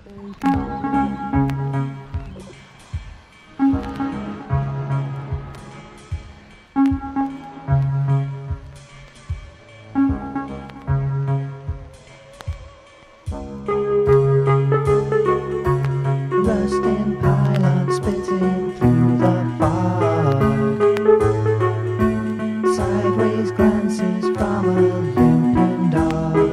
Rusting pylons spitting through the fog, sideways glances from a limping dog.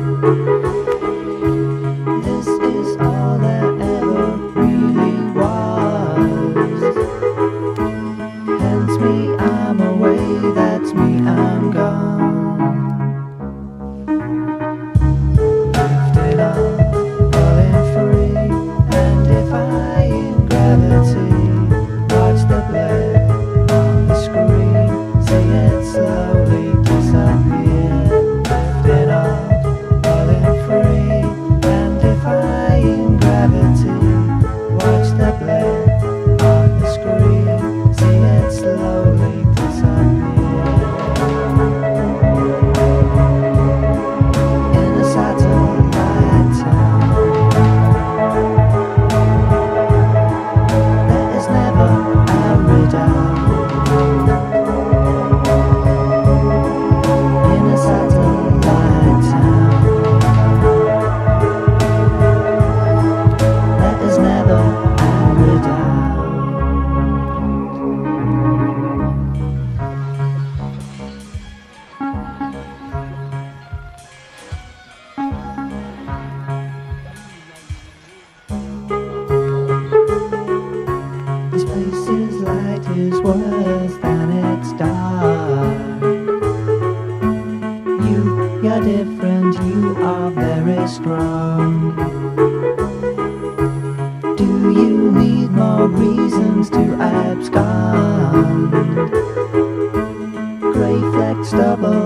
This is all there ever really was. Hence me, I'm away, that's me, I'm gone. Lifted up, falling free, and defying gravity. Watch the blade on the screen, see it slowly disappear. Lifted up, falling free, and defying gravity. Watch the blade on the screen, see it slowly disappear. In a satellite town, there is never a redoubt. In a satellite town, there is never a redoubt. This place's light is worse than its dark. You're different, you are very strong. Do you need more reasons to abscond? Grey flecked stubble